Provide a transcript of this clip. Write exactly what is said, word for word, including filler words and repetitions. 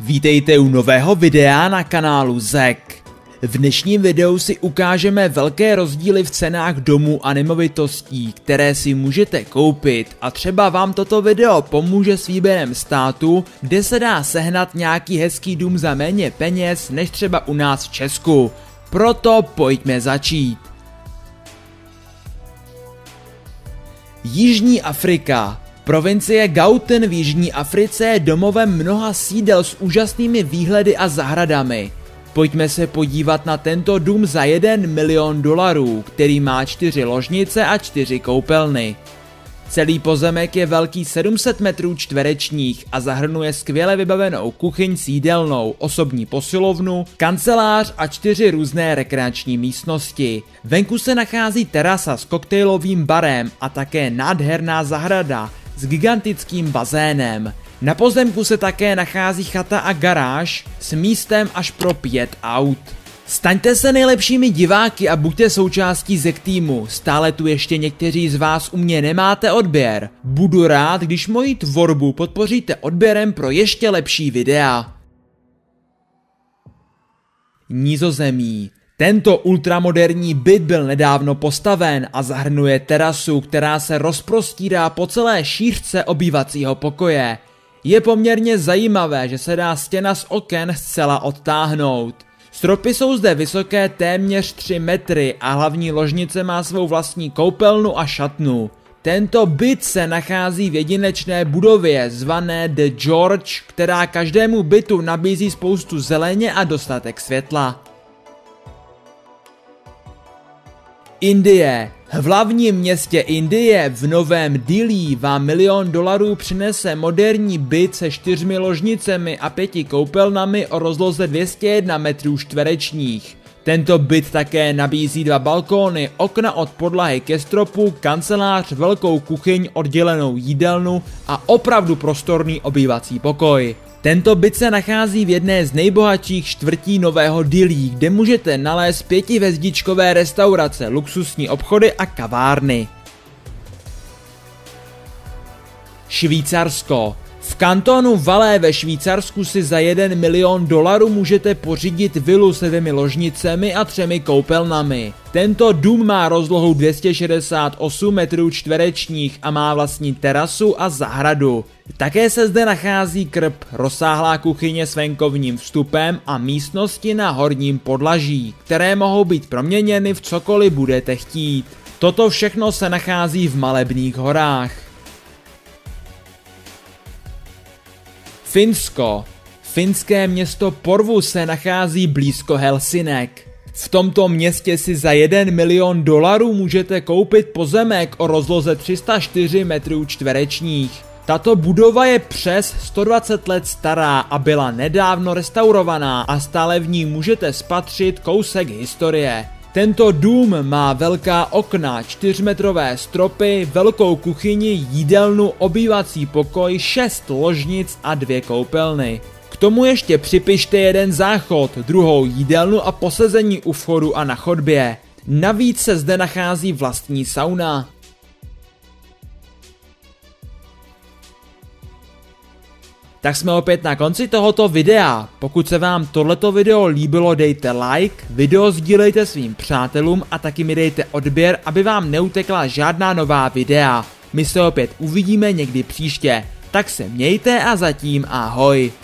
Vítejte u nového videa na kanálu Zek. V dnešním videu si ukážeme velké rozdíly v cenách domů a nemovitostí, které si můžete koupit, a třeba vám toto video pomůže s výběrem státu, kde se dá sehnat nějaký hezký dům za méně peněz než třeba u nás v Česku. Proto pojďme začít. Jižní Afrika. Provincie Gauteng v Jižní Africe je domovem mnoha sídel s úžasnými výhledy a zahradami. Pojďme se podívat na tento dům za jeden milion dolarů, který má čtyři ložnice a čtyři koupelny. Celý pozemek je velký sedm set metrů čtverečních a zahrnuje skvěle vybavenou kuchyň s jídelnou, osobní posilovnu, kancelář a čtyři různé rekreační místnosti. Venku se nachází terasa s koktejlovým barem a také nádherná zahrada s gigantickým bazénem. Na pozemku se také nachází chata a garáž s místem až pro pět aut. Staňte se nejlepšími diváky a buďte součástí Zek týmu, stále tu ještě někteří z vás u mě nemáte odběr. Budu rád, když moji tvorbu podpoříte odběrem pro ještě lepší videa. Nizozemí. Tento ultramoderní byt byl nedávno postaven a zahrnuje terasu, která se rozprostírá po celé šířce obývacího pokoje. Je poměrně zajímavé, že se dá stěna z oken zcela odtáhnout. Stropy jsou zde vysoké téměř tři metry a hlavní ložnice má svou vlastní koupelnu a šatnu. Tento byt se nachází v jedinečné budově zvané The George, která každému bytu nabízí spoustu zeleně a dostatek světla. Indie. V hlavním městě Indie v Novém Dillí vám milion dolarů přinese moderní byt se čtyřmi ložnicemi a pěti koupelnami o rozloze dvě stě jedna metrů čtverečních. Tento byt také nabízí dva balkóny, okna od podlahy ke stropu, kancelář, velkou kuchyň, oddělenou jídelnu a opravdu prostorný obývací pokoj. Tento byt se nachází v jedné z nejbohatších čtvrtí Nového Dillí, kde můžete nalézt pětihvězdičkové restaurace, luxusní obchody a kavárny. Švýcarsko. V kantonu Valais ve Švýcarsku si za jeden milion dolarů můžete pořídit vilu se dvěmi ložnicemi a třemi koupelnami. Tento dům má rozlohu dvě stě šedesát osm metrů čtverečních a má vlastní terasu a zahradu. Také se zde nachází krb, rozsáhlá kuchyně s venkovním vstupem a místnosti na horním podlaží, které mohou být proměněny v cokoliv budete chtít. Toto všechno se nachází v Malebných horách. Finsko. Finské město Porvoo se nachází blízko Helsinek. V tomto městě si za jeden milion dolarů můžete koupit pozemek o rozloze tři sta čtyři metrů čtverečních. Tato budova je přes sto dvacet let stará a byla nedávno restaurovaná a stále v ní můžete spatřit kousek historie. Tento dům má velká okna, čtyřmetrové stropy, velkou kuchyni, jídelnu, obývací pokoj, šest ložnic a dvě koupelny. K tomu ještě připište jeden záchod, druhou jídelnu a posezení u vchodu a na chodbě. Navíc se zde nachází vlastní sauna. Tak jsme opět na konci tohoto videa. Pokud se vám tohleto video líbilo, dejte like, video sdílejte svým přátelům a taky mi dejte odběr, aby vám neutekla žádná nová videa. My se opět uvidíme někdy příště. Tak se mějte a zatím ahoj.